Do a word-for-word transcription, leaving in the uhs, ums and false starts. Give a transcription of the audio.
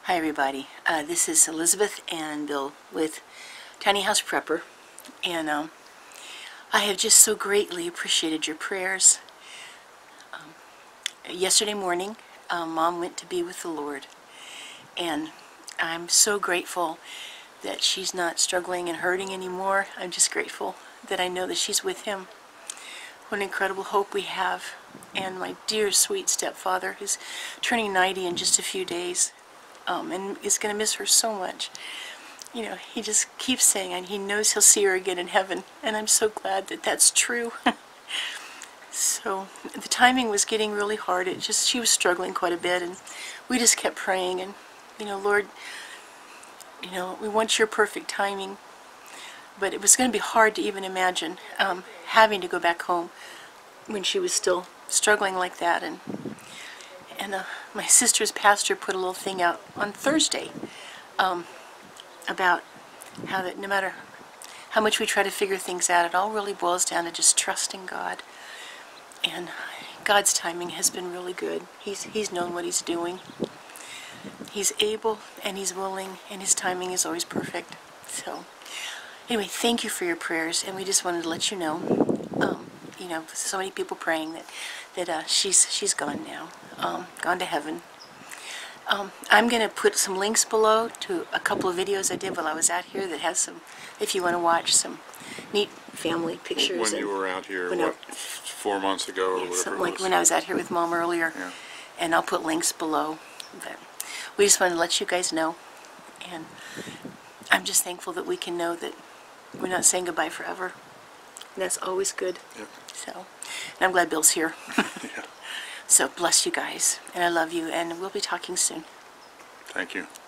Hi everybody, uh, this is Elizabeth and Bill with Tiny House Prepper, and um, I have just so greatly appreciated your prayers. Um, yesterday morning, um, Mom went to be with the Lord, and I'm so grateful that she's not struggling and hurting anymore. I'm just grateful that I know that she's with Him. What an incredible hope we have. And my dear sweet stepfather is turning ninety in just a few days. Um, and is going to miss her so much. You know, he just keeps saying, and he knows he'll see her again in heaven, and I'm so glad that that's true. So the timing was getting really hard. It just, she was struggling quite a bit, and we just kept praying, and, you know, Lord, you know, we want your perfect timing. But it was going to be hard to even imagine um, having to go back home when she was still struggling like that. And And uh, my sister's pastor put a little thing out on Thursday um, about how that no matter how much we try to figure things out, it all really boils down to just trusting God. And God's timing has been really good. He's, he's known what He's doing. He's able and He's willing, and His timing is always perfect. So anyway, thank you for your prayers, and we just wanted to let you know, um, you know, so many people praying that, that uh, she's, she's gone now. Um, gone to heaven. Um, I'm going to put some links below to a couple of videos I did while I was out here that has some, if you want to watch, some neat family pictures. When you were out here, what, I, four months ago or yeah, whatever something it was? like when I was out here with Mom earlier. Yeah. And I'll put links below. But we just wanted to let you guys know. And I'm just thankful that we can know that we're not saying goodbye forever. And that's always good. Yep. So, and I'm glad Bill's here. Yeah. So bless you guys, and I love you, and we'll be talking soon. Thank you.